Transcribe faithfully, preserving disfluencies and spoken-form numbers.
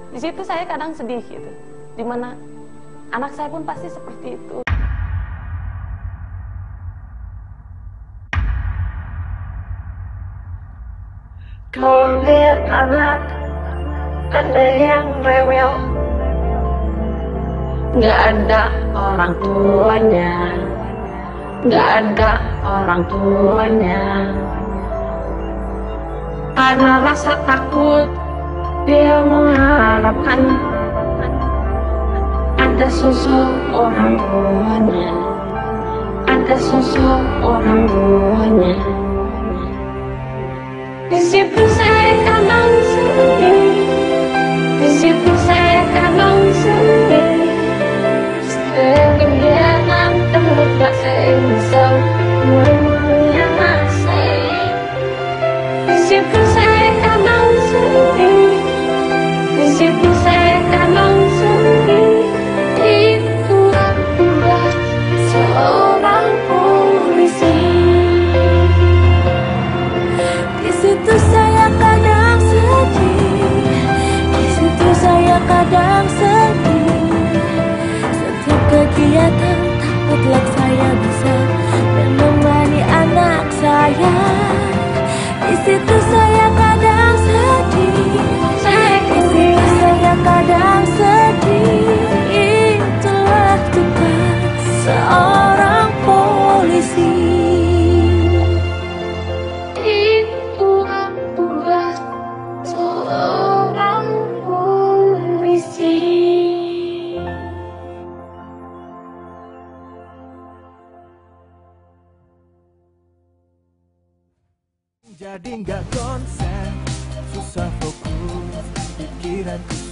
Di situ saya kadang sedih gitu, dimana anak saya pun pasti seperti itu. Kau lihat anak, ada yang rewel, gak ada orang tuanya, gak ada orang tuanya. Karena rasa takut, dia mengharapkan ada sosok orang tuanya, ada sosok orang tuanya. Di situ saya kadang sedih, di situ saya kadang sedih. Kegiatan terluka saya bisa mengenasai. Di situ saya kadang sedih, di situ saya kadang sedih. Itu tugas seorang polisi. Di situ saya kadang sedih, di situ saya kadang sedih. Setiap kegiatan takutlah saya bisa menemani anak saya. Di situ saya kadang sedih, di situ saya kadang sedih. Itulah tugas seorang polisi. Itulah tugas seorang polisi. Jadi nggak konsen, susah fokus, pikiranku